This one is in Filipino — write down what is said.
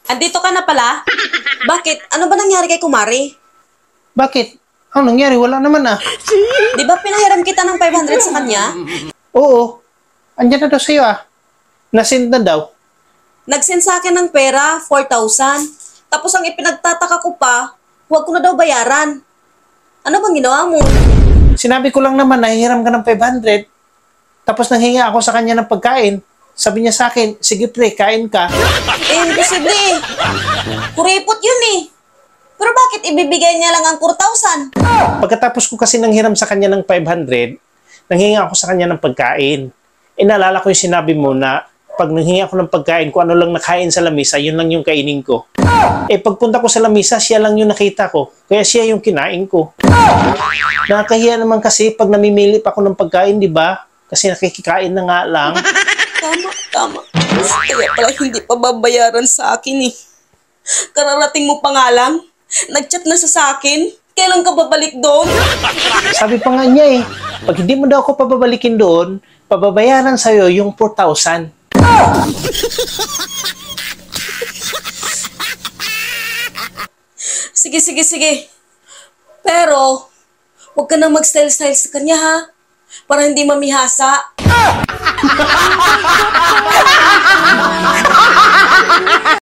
Andito ka na pala? Bakit? Ano ba nangyari kay Kumari? Bakit? Ano nangyari? Wala naman ah. Di ba pinahiram kita ng 500 sa kanya? Oo. Andyan na daw sa'yo ah. Nasend na daw. Nag-send sa akin ng pera, 4,000. Tapos ang ipinagtataka ko pa, huwag ko na daw bayaran. Ano bang ginawa mo? Sinabi ko lang naman na hihiram ka ng 500. Tapos nanghingi ako sa kanya ng pagkain. Sabi niya sa akin, sige pre, kain ka. Imposible eh. Kuripot yun eh. Pero bakit ibibigay niya lang ang 4,000? Pagkatapos ko kasi nanghiram sa kanya ng 500, nanghingi ako sa kanya ng pagkain. Naalala ko yung sinabi mo na pag nanghingi ako ng pagkain, kung ano lang nakain sa lamisa, yun lang yung kainin ko. Pagpunta ko sa lamisa, siya lang yung nakita ko. Kaya siya yung kinain ko. Nakakahiya naman kasi pag namimili pa ako ng pagkain, di ba? Kasi nakikikain na nga lang. Tama. Kaya pala hindi pa babayaran sa akin eh. Kararating mo pa nga lang. Nag-chat na sa akin. Kailan ka babalik doon? Sabi pa nga niya pag hindi mo daw ako pababalikin doon, pababayaran sa'yo yung 4,000. Sige. Pero, huwag ka nang mag-style-style sa kanya ha. Para hindi mamihasa.